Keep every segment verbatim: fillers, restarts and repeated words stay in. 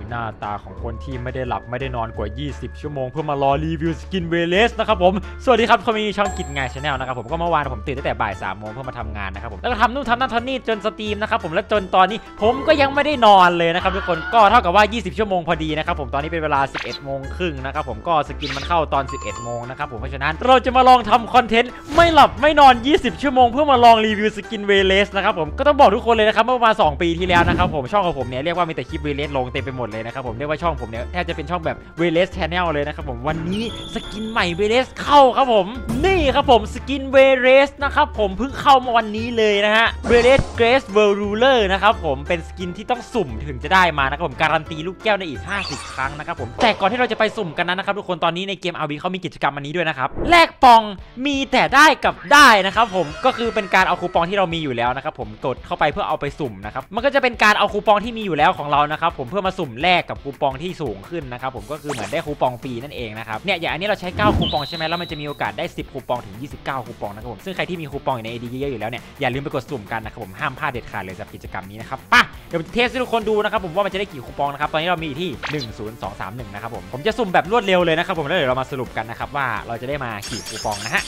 หน้าตาของคนที่ไม่ได้หลับไม่ได้นอนกว่ายี่สิบชั่วโมงเพื่อมารอรีวิวสกินเวเลสนะครับผมสวัสดีครับคนมีช่องกินงานชาแนลนะครับผมก็เมื่อวานผมตื่นตั้งแต่บ่ายสามโมงเพื่อมาทำงานนะครับผมแล้วก็ทำนู่นทำนั่นทำนี่จนสตรีมนะครับผมและจนตอนนี้ผมก็ยังไม่ได้นอนเลยนะครับทุกคนก็เท่ากับว่ายี่สิบชั่วโมงพอดีนะครับผมตอนนี้เป็นเวลาสิบเอ็ดโมงครึ่งนะครับผมก็สกินมันเข้าตอนสิบเอ็ดโมงนะครับผมเพราะฉะนั้นเราจะมาลองทำคอนเทนต์ไม่หลับไม่นอนยี่สิบชั่วโมงเพื่อมาลองรีวิวสกินเวเลสนะครับผมก็ต้องบอกทุกคนเลยนะครับเมื่อประมาณสองปีที่แล้วนะครับผมช่องของผมเนี่ยเรียกว่ามีแต่คลิปเวเลสลงเต็มไปหมดเลยนะครับผมเรียกว่าช่องผมเนี่ยแทบจะเป็นช่องแบบเวเลสแชนแนลเลยนะครับผมวันนี้สกินใหม่เวเลสเข้าครับผมนี่ครับผมสกินเวเลสนะครับผมเพิ่งเข้ามาวันนี้เลยนะฮะเวเลสเกรสเวิลด์รูเลอร์นะครับผมเป็นสกินที่ต้องสุ่มถึงจะได้มานะครับผมการันตีลูกแก้วได้อีกห้าสิบครั้งนะครับผมแต่ก่อนที่เราจะไปสุ่มกันนั้นนะครับทุกคนตอนนี้ในเกม อาร์ วี เขามีกิจกรรมอันนี้ด้วยนะครับแลกปองมีแต่ได้กับได้นะครับผมก็คือเป็นการเอาคูปองที่เรามีอยู่แล้วนะครับผมกดเข้าไปเพื่อเอาไปสุ่มนะครับมันก็จะเป็นการเอาคูปองที่มีอยู่แล้วของเรานะครับผมเพื่อมาสุ่มแลกกับคูปองที่สูงขึ้นนะครับผมก็คือเหมือนได้คูปองฟรีนั่นเองนะครับเนี่ยอย่างอันนี้เราใช้เก้าคูปองใช่ไหมแล้วมันจะมีโอกาสได้สิบคูปองถึงยี่สิบเก้าคูปองนะครับผมซึ่งใครที่มีคูปองอยู่ใน เอ ดี เยอะๆอยู่แล้วเนี่ยอย่าลืมไปกดสุ่มกันนะครับผมห้ามพลาดเด็ดขาดเลยสำหรับกิจกรรมนี้นะครับป่ะเดี๋ยวเทสให้ทุกคนดูนะครับผมว่ามันจะได้กี่คูปองนะครับตอนนี้เรามีที่หนึ่ง ศูนย์ สอง สาม หนึ่งนะครับผมผมจะสุ่มแบบรวดเร็วเลยนะครับผมแล้วเดี๋ยวเรามาสรุปกันนะครับว่าเราจะได้มากี่คูปองนะฮะ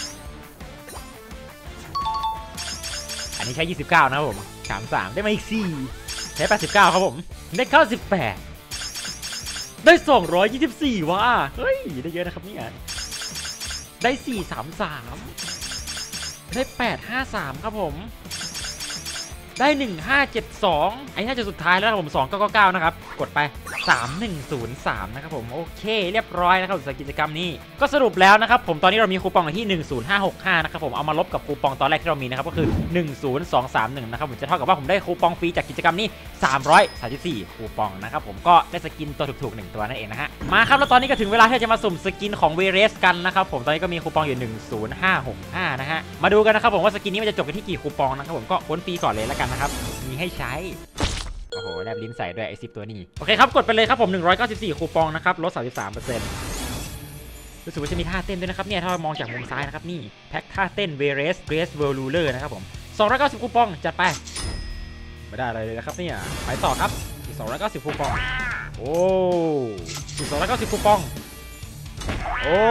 อันนี้ใช้ยี่สิบเก้านะครับผมสามสิบสามได้มาอีกสี่ใช้แปดสิบเก้าครับผมได้เก้าสิบแปดได้สองร้อยยี่สิบสี่ว่ะเฮ้ยได้เยอะนะครับเนี่ยได้สี่สามสามได้แปดห้าสามครับผมได้หนึ่งห้าเจ็ดสองไอ้น่าจะสุดท้ายแล้วครับผมสองเก้าเก้าเก้านะครับกดไปสามหนึ่งศูนย์สามนะครับผมโอเคเรียบร้อยนะครับสำหรับกิจกรรมนี้ก็สรุปแล้วนะครับผมตอนนี้เรามีคูปองอยู่ที่หนึ่งศูนย์ห้าหกห้านะครับผมเอามาลบกับคูปองตอนแรกที่เรามีนะครับก็คือหนึ่งศูนย์สองสามหนึ่งนะครับผมจะเท่ากับว่าผมได้คูปองฟรีจากกิจกรรมนี้สามร้อยสามสิบสี่คูปองนะครับผมก็ได้สกินตัวถูกๆหนึ่งตัวนั่นเองนะฮะมาครับแล้วตอนนี้ก็ถึงเวลาที่จะมาสุ่มสกินของเวเรสกันนะครับผมตอนนี้ก็มีคูปองอยู่หนึ่งศูนย์ห้าหกห้านะฮะมาดูกันนะครับผมว่าสกินนี้มันจะจบกันที่กี่คูปองนะครับผมก็ค้นฟรีก่อนเลยแล้วกันนะครับมีให้ใช้โอ้โหแลบลิ้นใส่ด้วยไอซิปตัวนี้โอเคครับกดไปเลยครับผมหนึ่งร้อยเก้าสิบสี่คูปองนะครับลด สามสิบสามเปอร์เซ็นต์ รู้สึกว่าจะมีท่าเต้นด้วยนะครับเนี่ยถ้ามองจากมุมซ้ายนะครับนี่แพ็คท่าเต้นเวเรสเกรสเวิลด์รูเลอร์นะครับผมสองร้อยเก้าสิบคูปองจัดไปไม่ได้อะไรเลยนะครับเนี่ยไปต่อครับอีกสองร้อยเก้าสิบคูปองโอ้อีกสองร้อยเก้าสิบคูปองโอ้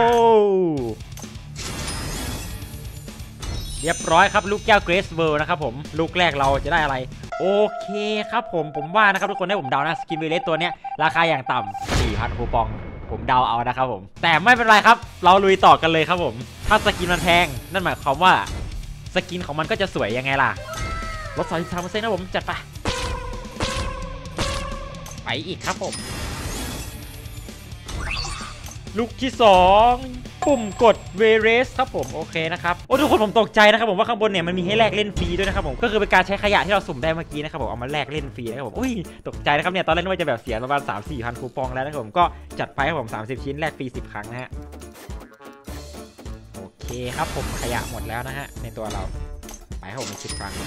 เรียบร้อยครับลูกแก้วเกรสเวิลด์นะครับผมลูกแรกเราจะได้อะไรโอเคครับผมผมว่านะครับทุกคนให้ผมเดานะสกินเวเลสตัวเนี้ยราคาอย่างต่ำ สี่พัน คูปองผมเดาเอานะครับผมแต่ไม่เป็นไรครับเราลุยต่อกันเลยครับผมถ้าสกินมันแพงนั่นหมายความว่าสกินของมันก็จะสวยยังไงล่ะลด สามสิบสามเปอร์เซ็นต์ นะผมจัดไปไปอีกครับผมลูกที่สองปุ่มกดเวเรสครับผมโอเคนะครับโอ้ทุกคนผมตกใจนะครับผมว่าข้างบนเนี่ยมันมีให้แลกเล่นฟรีด้วยนะครับผมก็คือเป็นการใช้ขยะที่เราสุ่มได้เมื่อกี้นะครับผมเอามาแลกเล่นฟรีนะครับผมอุ้ยตกใจนะครับเนี่ยตอนแรกนึกว่าจะแบบเสียประมาณ สามสี่พัน คูปองแล้วนะครับผมก็จัดไปครับผมสามสิบชิ้นแลกฟรีสิบครั้งนะฮะโอเคครับผมขยะหมดแล้วนะฮะในตัวเราไปครับผมสิบครั้ง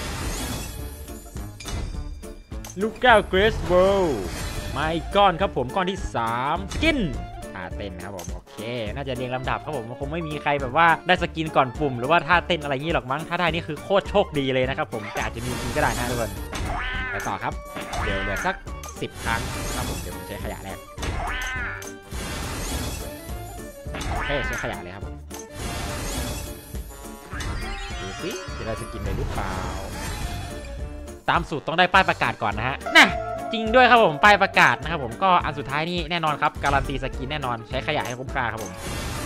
ลูกแก้วเกรสเวิลด์มาอีกก้อนครับผมก้อนที่สามสกินท่าเต้นครับผมโอเคน่าจะเรียงลำดับครับผมคงไม่มีใครแบบว่าได้สกินก่อนปุ่มหรือว่าท่าเต้นอะไรงี้หรอกมั้งถ้าได้นี่คือโคตรโชคดีเลยนะครับผมแต่อาจจะมีจริงก็ได้นะทุกคนไปต่อครับเดี๋ยวเหลือสักสิบครั้งครับผมเดี๋ยวผมใช้ขยะแรกโอเคใช้ขยะเลยครับผมดูสิจะได้สกินเลยหรือเปล่าตามสูตรต้องได้ป้ายประกาศก่อนนะฮะน่ะจริงด้วยครับผมป้ายประกาศนะครับผมก็อันสุดท้ายนี่แน่นอนครับการันตีสกินแน่นอนใช้ขยะให้คุ้มค่าครับผม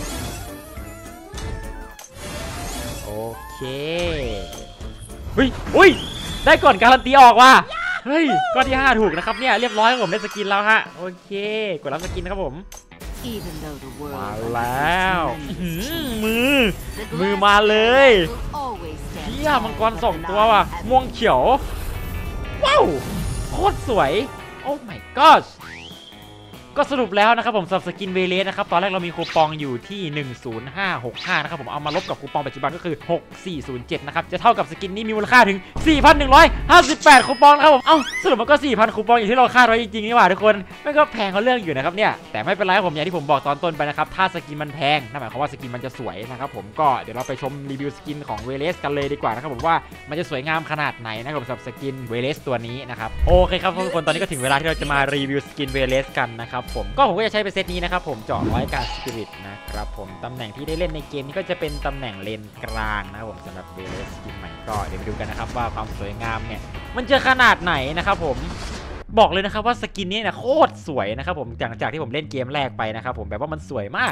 โอเคเฮ้ยอุ้ยได้ก่อนการันตีออกว่ะเฮ้ยก้อนที่ห้าถูกนะครับเนี่ยเรียบร้อยครับผมได้สกินแล้วฮะโอเคกดรับสกินนะครับผมมาแล้วมือมือมาเลยเที่ยมังกรสองตัวว่ะม่วงเขียวว้าวโคตรสวยโอ้ my god ก็สรุปแล้วนะครับผมสำหรับสกินเวเลสนะครับตอนแรกเรามีคูปองอยู่ที่หนึ่งศูนย์ห้าหกห้านะครับผมเอามาลบกับคูปองปัจจุบันก็คือหกสี่ศูนย์เจ็ดนะครับจะเท่ากับสกินนี้มีมูลค่าถึง สี่พันหนึ่งร้อยห้าสิบแปด คูปองนะครับผมเอ้าสรุปมันก็ สี่พัน คูปองอย่างที่เราคาดไว้จริงๆนี่หว่าทุกคนมันก็แพงเขาเรื่องอยู่นะครับเนี่ยแต่ไม่เป็นไรผมอย่างที่ผมบอกตอนต้นไปนะครับถ้าสกินมันแพงนั่นหมายความว่าสกินมันจะสวยนะครับผมก็เดี๋ยวเราไปชมรีวิวสกินของเวเลสกันเลยดีกว่านะครับผมว่ามันจะสวยงามขนาดไหนนะครับสำหรับสกินเวเลสตัวนี้นะครับโอเคครับทุกคนตอนนี้ก็ถึงเวลาที่เราจะมารีวิวสกินเวเลสกันนะครับผมก็ผมก็จะใช้เป็นเซตนี้นะครับผมเจาะร้อยการสปิริตนะครับผมตำแหน่งที่ได้เล่นในเกมนี้ก็จะเป็นตำแหน่งเลนกลางนะครับผมสำหรับเวเลสสกินใหม่ก็เดี๋ยวไปดูกันนะครับว่าความสวยงามเนี่ยมันจะขนาดไหนนะครับผมบอกเลยนะครับว่าสกินนี้นะโคตรสวยนะครับผมจากจากที่ผมเล่นเกมแรกไปนะครับผมแบบว่ามันสวยมาก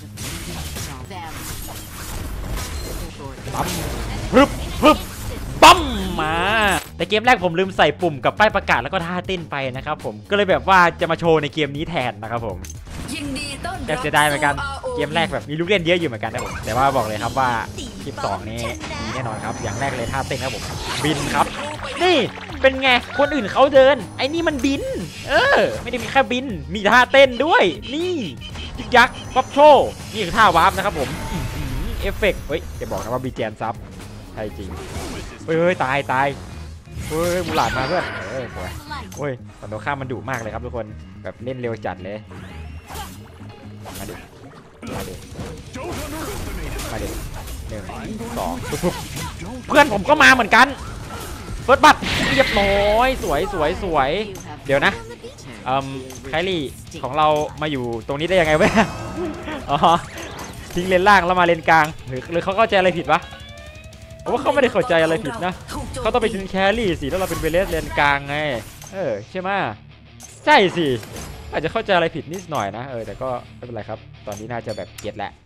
ปั๊มปึ๊บปึ๊บปั๊มมาแต่เกมแรกผมลืมใส่ปุ่มกับป้ายประกาศแล้วก็ท่าเต้นไปนะครับผมก็เลยแบบว่าจะมาโชว์ในเกมนี้แทนนะครับผมแต่เสียดายเหมือนกันเกมแรกแบบมีลูกเล่นเยอะอยู่เหมือนกันนะผมแต่ว่าบอกเลยครับว่าคลิปสองนี้มีแน่นอนครับอย่างแรกเลยท่าเต้นครับผมบินครับนี่เป็นไงคนอื่นเขาเดินไอ้นี่มันบินเออไม่ได้มีแค่บินมีท่าเต้นด้วยนี่ยิกยักษ์ป๊อปโชว์นี่คือท่าวาร์ปนะครับผมเอฟเฟกต์เฮ้ยจะบอกนะว่าบีแจนซับใช่จริงเฮ้ยตายตายเฮ้ยมูหลาดมาเพื่อนเฮ้ยสวยโอ้ยตอนโดนข้ามมันดุมากเลยครับทุกคนแบบเล่นเร็วจัดเลยมาดิมาดิมาดิหนึ่งสองปุ๊บเพื่อนผมก็มาเหมือนกันเฟิร์สบัตเรียบร้อยสวยสวยสวยเดี๋ยวนะเอ่อไคลี่ของเรามาอยู่ตรงนี้ได้ยังไงวะอ๋อทิ้งเลนล่างแล้วมาเลนกลางหรือหรือเขาเข้าใจอะไรผิดวะผมว่าเขาไม่ได้เข้าใจอะไรผิดนะเขาต้องไปทิ้งแครี่สิแล้วเราเป็นเวเลสเลนกลางไงเออใช่ไหมใช่สิอาจจะเข้าใจอะไรผิดนิดหน่อยนะเออแต่ก็ไม่เป็นไรครับตอนนี้น่าจะแบบเก็ตแหละ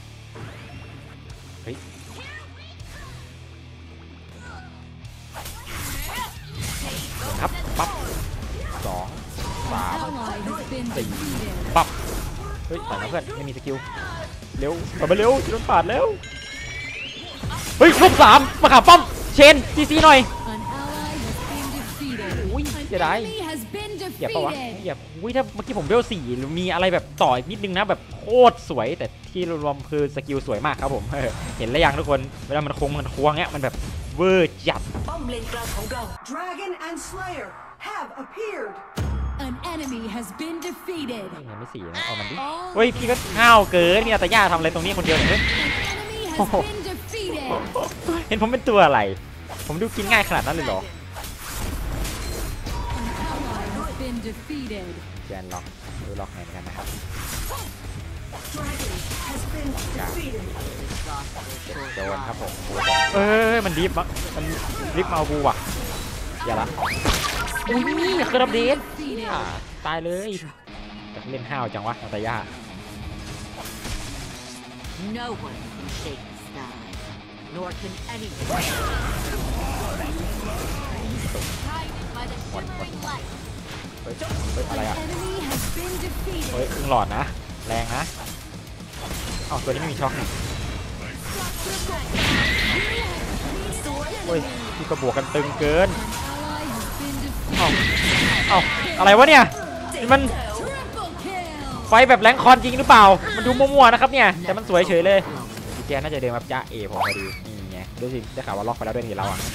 เฮ้ยครับปั๊บสองสามสี่ปั๊บเฮ้ยแต่นะเพื่อนไม่มีสกิลเร็วกลับมาเร็วจะโดนปาดแล้วเฮ้ยลูกสามมาขาป้อมเชนซีซีหน่อยอุ้ยจะได้เหยียบปะวะเหยียบอุ้ยถ้าเมื่อกี้ผมเวลสี่หรือมีอะไรแบบต่ออีกนิดนึงนะแบบโคตรสวยแต่ที่รวมคือสกิลสวยมากครับผมเห็นแล้วยังทุกคนเวลามันโค้งมันควงเงี้ยมันแบบเวอร์จัดป้อมเลนกลางของเรา Dragon and Slayer have appeared An enemy has been defeated ยังไม่สี่นะเอามันดิเฮ้ยพี่ก็ห้าวเกินมีอัตย่าทำอะไรตรงนี้คนเดียวเนี่ยเห็นผมเป็นตัวอะไรผมดูกินง่ายขนาดนั้นเลยเหรอแกนล็อกดูล็อกเหมือนกันนะครับโดนครับผมเอ้ยมันดิฟมั้งมันดิฟมาบูว่ะอย่าละอุ้ยนี่คือดับเดนตายเลยเล่นห้าวจังวะอัตย่าNor can anyone. เฮ้ยเฮ้ยอะไรอ่ะเฮ้ยครึ่งหลอดนะแรงนะอ้าวตัวนี้ไม่มีช็อคนี่เฮ้ยพี่ก็บวกกันตึงเกินเอ้าเอ้าอะไรวะเนี่ยมันไฟแบบแรงคอนจริงหรือเปล่ามันดูมั่วๆนะครับเนี่ยแต่มันสวยเฉยเลยแกน่าจะเดินมาจ้าเอผมพอดีนี่ไงดูสิได้ข่าวว่าล็อกไปแล้วด้วยนี่เราอ่ะ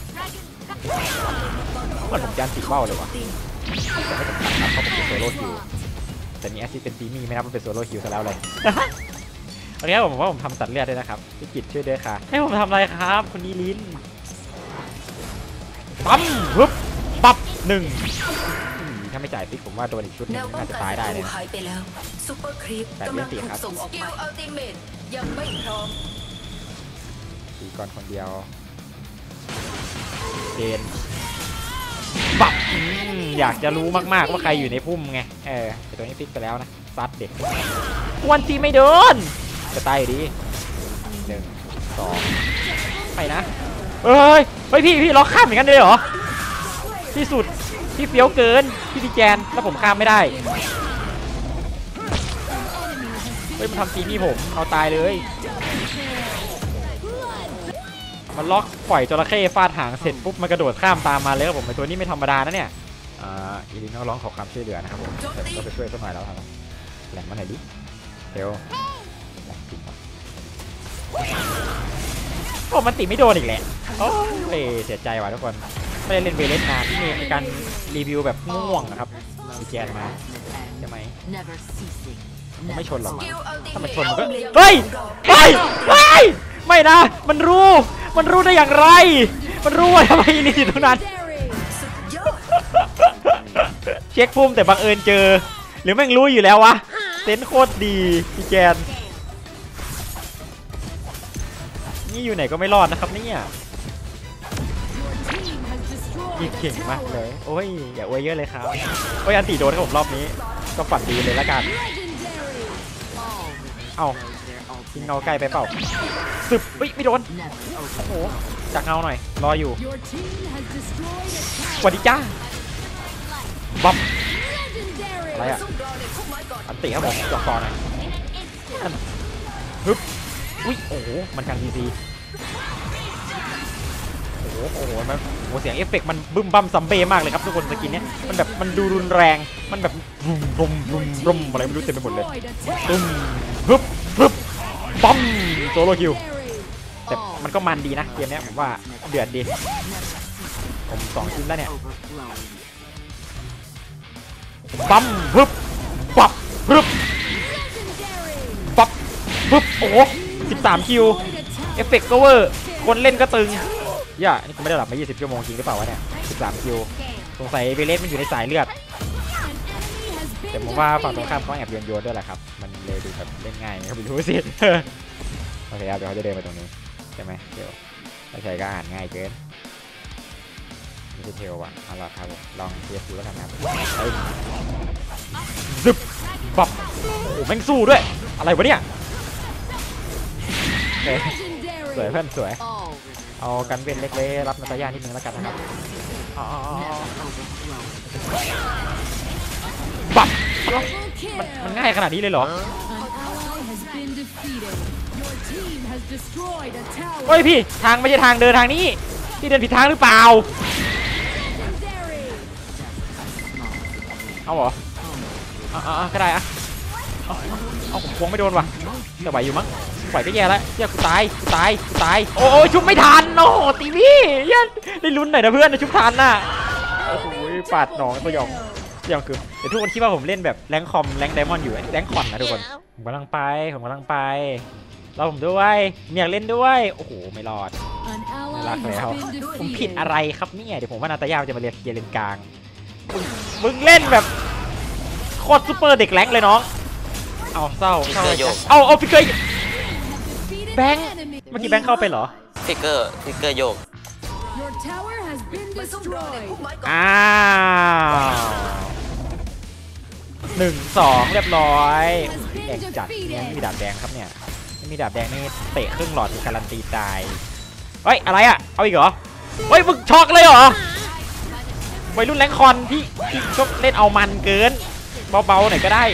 มันผมจานติดเบ้าเลยวะแต่ไม่ต้องตัดครับเขาเป็นโซโล่คิวแต่มีแอสซิสเป็นตีมี่ไม่นับว่าเป็นโซโล่คิวซะแล้วเลยโอเคผมว่าผมทำตัดเลือดด้วยนะครับพี่กิจช่วยด้วยค่ะให้ผมทำอะไรครับคนนี้ลิ้นปั๊มปึ๊บปั๊บหนึ่งถ้าไม่จ่ายฟิกผมว่าโดนอีกชุดนึงน่าจะตายได้เลยแต่เลือดตีครับยังไม่พร้อมตีก่อนคนเดียวเดนปับอยากจะรู้มากๆว่าใครอยู่ในพุ่มไงเออแต่ตัวนี้ฟิกไปแล้วนะซัดเด็กวันตีไม่โดนจะตายอยู่ดีหนึ่งสองไปนะเฮ้ยเฮ้ยพี่พี่ล็อกข้ามเหมือนกันเลยเหรอที่สุดที่เฟี้ยวเกินพี่ดีแจนแล้วผมข้ามไม่ได้เฮ้ยมันทำตีนี่ผมเอาตายเลยมันล็อกปล่อยจระเข้ฟาดหางเสร็จปุ๊บมันกระโดดข้ามตามมาเลยครับผมไอตัวนี้ไม่ธรรมดานะเนี่ยอ่าอีลินก็ร้องขอความช่วยเหลือนะครับผมแต่ก็ไปช่วยสักหน่อยแล้วครับแหลมมาหน่อยดิเทลแหลมจริงปะโอ้มันตีไม่โดนอีกแหละโอ้ยเสียใจว่ะทุกคนไม่ได้เล่นเวเลสนานที่มีการรีวิวแบบง่วงนะครับมีแจนมาใช่ไหมผมไม่ชนหรอกถ้ามันชนมันก็เฮ้ยเฮ้ยเฮ้ยไม่นะมันรู้มันรู้ได้อย่างไรมันรู้ว่าทำไมอีลินอยู่ตรงนั้นเช็คพุ่มแต่บังเอิญเจอหรือแม่งรู้อยู่แล้ววะเซนโคตรดีพี่แกนนี่อยู่ไหนก็ไม่รอดนะครับเนี่ยยิงเก่งมากเลยโอ้ยอย่าอวยเยอะเลยครับโอ้ยอันตีโดนครับผมรอบนี้ก็ฝันดีเลยละกันเอ้าทิ้งเงาใกล้ไปเปล่าสึบเฮ้ยไม่โดนโอ้โหจากเงาหน่อยรออยู่สวัสดีจ้าบ๊อบอะไรอะอันติครับผมจอกคอหน่อยฮึบอุ้ยโอ้โหมันกลางดีดีโอ้โหโอ้โหมันโอ้เสียงเอฟเฟกต์มันบึ้มบั้มซัมเบ้มากเลยครับทุกคนสกินเนี้ยมันแบบมันดูรุนแรงมันแบบรุมรุมรุมรุมอะไรไม่รู้เต็มไปหมดเลยตึ้มฮึบฮึบปั๊มโซโลคิวแต่มันก็มันดีนะเกมนี้ผมว่าเดือดดีผมสองชิ้นแล้วเนี่ยปั๊มฮึบปั๊บฮึบปั๊บฮึบโอ้โหสิบสามคิวเอฟเฟกต์ก็เวอร์คนเล่นก็ตึงย่านี่กูไม่ได้หลับมายี่สิบชั่วโมงจริงหรือเปล่าวะเนี่ยสิบสามคิวสงสัยเบเลสมันอยู่ในสายเลือดแต่ผมว่าฝั่งตรงข้ามเขาแอบโยนโยนด้วยแหละครับมันเลยดูแบบเล่นง่ายเขาไม่รู้สิโอเคครับเดี๋ยวเขาจะเดินไปตรงนี้ใช่ไหมเดี๋ยวไม่ใช่ก็อ่านง่ายเกินไม่ใช่เทลว่ะเอาล่ะครับลองเทียบดูแล้วกันครับซึบปับโอ้แม่งสู้ด้วยอะไรวะเนี่ยสวยเพื่อนสวยเอากันเป็นเล็กๆรับนาตายานิดนึงแล้วกันนะครับปับมันมันง่ายขนาดนี้เลยเหรอเฮ้ยพี่ทางไม่ใช่ทางเดินทางนี้พี่เดินผิดทางหรือเปล่าเอาเหรออ่าก็ได้อะเอาผมควงไม่โดนว่ะแต่ไหวอยู่มั้งไหวก็แย่แล้วเฮียกูตายกูตายกูตายโอ้ยชุบไม่ทันโอ้โหตีพี่ยันได้ลุ้นหน่อยนะเพื่อนนะชุบทันน่ะโอ้โหปาดหนองตัวยองตัวยองคือเดี๋ยวทุกคนคิดว่าผมเล่นแบบแรงคอมแรงไดมอนด์อยู่แรงคอนนะทุกคนผมกำลังไปผมกำลังไปเราผมด้วยอยากเล่นด้วยโอ้โหไม่รอดไม่รักแล้วผมผิดอะไรครับเนี่ยเดี๋ยวผมว่านาตายาจะมาเรียนเกียร์เลนกลางมึงเล่นแบบโคตรซูเปอร์เด็กแรงเลยน้องเอาเศร้าเศร้าเอาเอาฟิกเกอร์แบงค์เมื่อกี้แบงค์เข้าไปเหรอฟิกเกอร์ฟิกเกอร์โยกอ้าวหนึ่งสองเรียบร้อยแอกจัดเนี่ยมีดาบแดงครับเนี่ยไม่มีดาบแดงนี่เตะครึ่งหลอดมีการันตีตายเฮ้ยอะไรอ่ะเอาอีกเหรอเฮ้ยมึงช็อกเลยเหรอวัยรุ่นแรงคอนพี่พี่ก็เล่นเอามันเกินเบาๆหน่อยก็ได้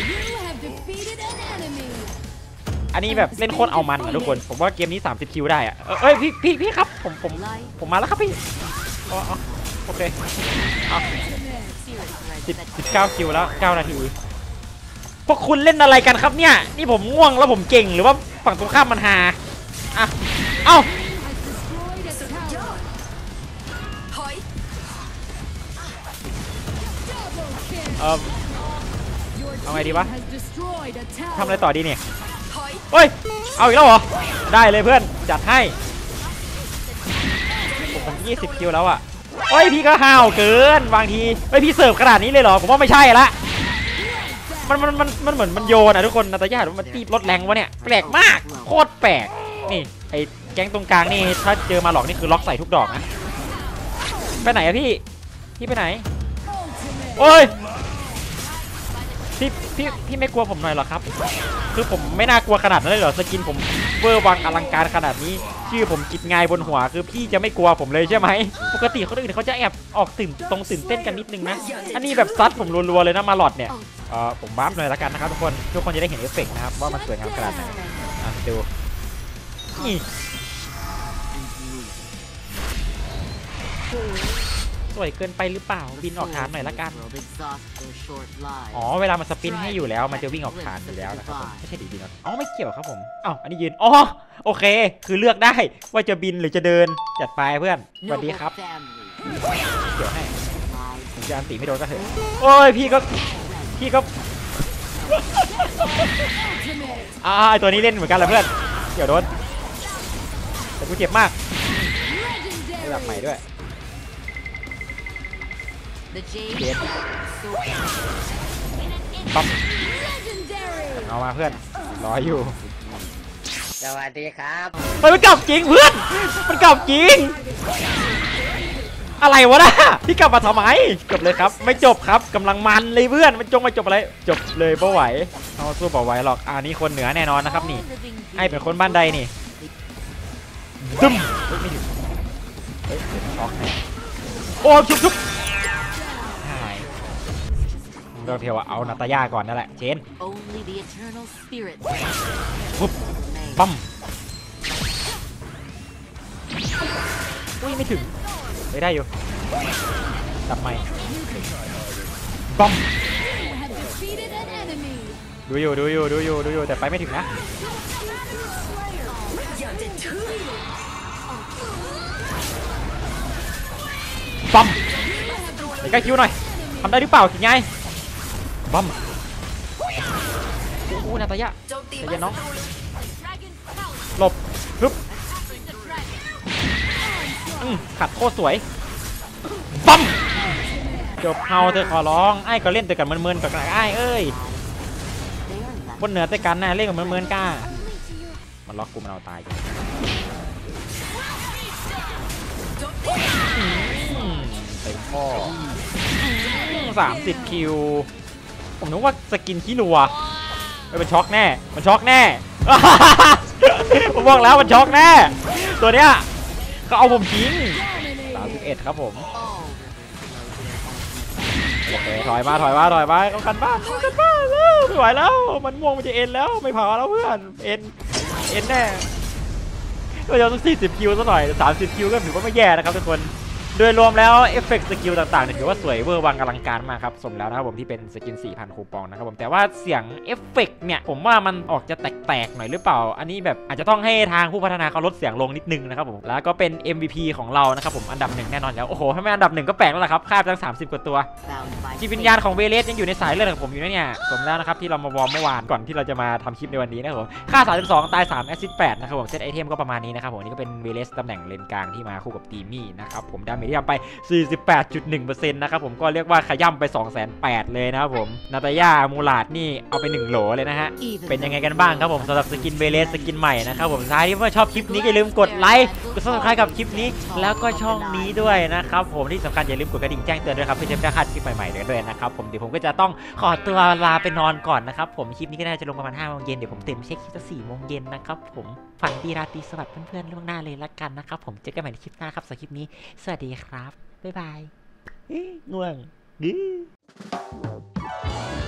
อันนี้แบบเล่นโคตรเอามันนะทุกคนผมว่าเกมนี้สามสิบคิวได้อะเอ้ยพี่พี่พี่ครับผมผมผมมาแล้วครับพี่อ๋อโอเคเอาสิบสิบเก้าคิวแล้วเก้านาทีพวกคุณเล่นอะไรกันครับเนี่ยนี่ผมง่วงแล้วผมเก่งหรือว่าฝั่งตรงข้ามมันหาอ่ะเอ้าเออเอาไงดีวะทำอะไรต่อดีเนี่ยเฮ้ยเอาอีกแล้วเหรอได้เลยเพื่อนจัดให้ผมยี่สิบคิวแล้วอ่ะเฮ้ยพี่ก็ห่าวเกินบางทีเฮ้ยพี่เสิร์ฟขนาดนี้เลยเหรอผมว่าไม่ใช่ละมันมันมันมันเหมือนมันโยนอะทุกคนนาตาญาว่ามันตีบลดแรงวะเนี่ยแปลกมากโคตรแปลกนี่ไอ้แก๊งตรงกลางนี่ถ้าเจอมาหลอกนี่คือล็อกใส่ทุกดอกนะไปไหนอะพี่พี่ไปไหนโอ้ยพี่พี่พี่ไม่กลัวผมหน่อยหรอครับคือผมไม่น่ากลัวขนาดนั้นเลยเหรอสกินผมเวอร์วังอลังการขนาดนี้ชื่อผมกิดงายบนหัวคือพี่จะไม่กลัวผมเลยใช่ไหมปกติคนอื่นเขาจะแอบออกตื่นตรงตื่นเต้นกันนิดนึงนะอันนี้แบบซัดผมรัวๆเลยนะมาหลอดเนี่ยเออผมบัฟหน่อยละกันนะครับทุกคนทุกคนจะได้เห็นเอฟเฟกต์นะครับว่ามันสวยงามขนาดไหนอ่ะดูนี่สวยเกินไปหรือเปล่าบินออกฐานหน่อยละกันอ๋อเวลามันสปินให้อยู่แล้วมันจะวิ่งออกฐานอยู่แล้วนะครับผมไม่ใช่ดีบินออกอ๋อไม่เกี่ยวครับผมอ้าวอันนี้ยืนอ๋อโอเคคือเลือกได้ว่าจะบินหรือจะเดินจัดไปเพื่อนสวัสดีครับเดี๋ยวให้ผมจะอันตีไม่โดนก็เถอะโอ้ยพี่ก็พี่ก็อ่าตัวนี้เล่นเหมือนกันแหละเพื่อนเดี๋ยวโดนแต่กูเจ็บมากระดับใหม่ด้วยเจ็บปั๊บเอามาเพื่อนรออยู่สวัสดีครับมันกลับจริงเพื่อนมันกลับจริงอะไรวะนะพี่กลับมาทำไมจบเลยครับไม่จบครับกำลังมันเลยเพื่อนมันจงไม่จบอะไรจบเลยเพราะไหวเอาสู้เปล่าไหวหรอกอันนี้คนเหนือแน่นอนนะครับนี่ไอ้เป็นคนบ้านใดนี่ดึมไม่ถึงเฮ้ยช็อกแน่โอ้ชุบชุบหายเราเทวะเอานาตาย่าก่อนนั่นแหละเชนปุ๊บปั๊มอุ้ยไม่ถึงไม่ได้อยู่ดับไม่ปั๊มดูอยู่ดูอยู่ดูอยู่ดูอยู่แต่ไปไม่ถึงนะปั๊มเดี๋ยวใกล้คิวหน่อยทำได้หรือเปล่าถึงไงปั๊มอู้นาตายะใจเย็นน้องหลบฮึบขัดโคตรสวยปั๊มจบเฮาเธอขอร้องไอ้ก็เล่นแต่กันเมินๆกับไอ้เอ้ยคนเหนือแต่กันน่ะเล่นกับเมินๆก้ามันล็อกกูมันเอาตายเต็มข้อสามสิบคิวผมนึกว่าสกินขี้รัวมันช็อกแน่มันช็อกแน่ผมบอกแล้วมันช็อกแน่ตัวเนี้ยเขาเอาผมทิ้งสามสิบเอ็ดครับผมโอเคถอยมาถอยมาถอยมาเขากันบ้านเขากันบ้านแล้วไม่ไหวแล้วมันม่วงมันจะเอ็นแล้วไม่พอแล้วเพื่อนเอ็นเอ็นแน่เราจะต้องสี่สิบคิวซะหน่อยสามสิบคิวก็ถือว่าไม่แย่นะครับทุกคนโดยรวมแล้วเอฟเฟกต์สกิลต่างๆเนี่ยถือว่าสวยเวอร์วังอลังการมากครับสมแล้วนะครับผมที่เป็นสกิน สี่พัน คูปองนะครับผมแต่ว่าเสียงเอฟเฟกต์เนี่ยผมว่ามันออกจะแตกๆหน่อยหรือเปล่าอันนี้แบบอาจจะต้องให้ทางผู้พัฒนาเขาลดเสียงลงนิดนึงนะครับผมแล้วก็เป็น เอ็ม วี พี ของเรานะครับผมอันดับหนึ่งแน่นอนแล้วโอ้โหถ้าไม่อันดับหนึ่งก็แปลกแล้วล่ะครับค่าตั้งสามสิบกว่าตัวจิตวิญญาณของเวเลสยังอยู่ในสายเลือดของผมอยู่นะเนี่ยสมแล้วนะครับที่เรามาวอร์มเมื่อวานก่อนที่เราจะมาทำคลิปในวันนี้นะครับผมค่าสามสิบสองตายสามแอสซิสต์แปดนะครับผมเซตไอเทมก็ประมาณนี้นะครับผมนี่ก็เป็นเวเลสตำแหน่งเลนกลางที่มาคู่กับตีมี่นะครับผมดาเมจที่ทำไป สี่สิบแปดจุดหนึ่งเปอร์เซ็นต์ นะครับผมก็เรียกว่าขย่ำไป สองแสนแปด เลยนะครับผมนาตาย่ามูลาดนี่เอาไปหนึ่งโหลเลยนะฮะเป็นยังไงกันบ้างครับผมสำหรับสกินเบเลสสกินใหม่นะครับผมท้ายที่ว่าชอบคลิปนี้อย่าลืมกดไลค์กดซับสไครบ์กับคลิปนี้แล้วก็ช่องนี้ด้วยนะครับผมที่สำคัญอย่าลืมกดกระดิ่งแจ้งเตือนด้วยครับเพื่อจะไม่พลาดคลิปใหม่ๆด้วยนะครับผมเดี๋ยวผมก็จะต้องขอตัวลาไปนอนก่อนนะครับผมคลิปนี้ก็น่าจะลงประมาณห้าโมงเย็นเดี๋ยวผมตื่นเช็คคลิปจะสี่โมงเย็นนะครับผมฝันดีราตรีสวัสดิ์เพื่อนๆล่วงหน้าเลยละกันนะครับผมเจอกันใหม่ในคลิปหน้าครับสำหรับคลิปนี้สวัสดีครับบ๊ายบายง่วง